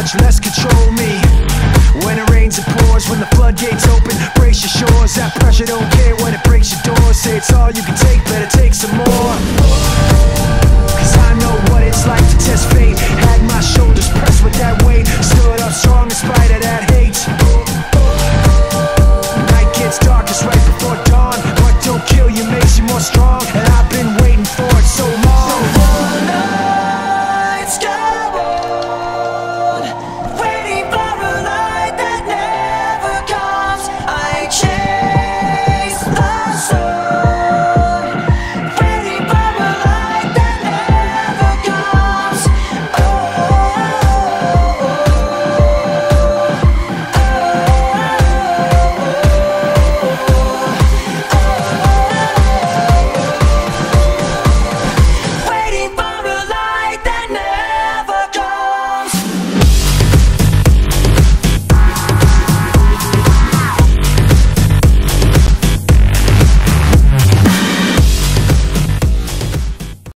much less control me. When it rains it pours, when the floodgates open, brace your shores. That pressure don't care when it breaks your doors. Say it's all you can take, better take some more. Cause I know what it's like to test fate. Had my shoulders pressed